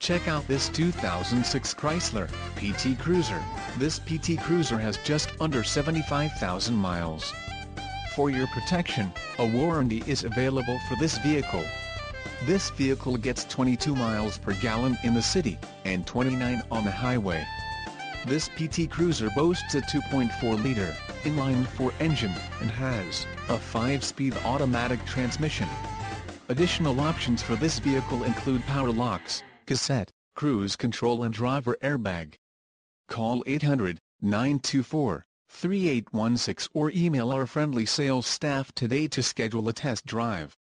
Check out this 2006 Chrysler PT Cruiser. This PT Cruiser has just under 75,000 miles. For your protection, a warranty is available for this vehicle. This vehicle gets 22 miles per gallon in the city, and 29 on the highway. This PT Cruiser boasts a 2.4-liter inline-4 engine, and has a 5-speed automatic transmission. Additional options for this vehicle include power locks, cassette, cruise control and driver airbag. Call 800-924-3816 or email our friendly sales staff today to schedule a test drive.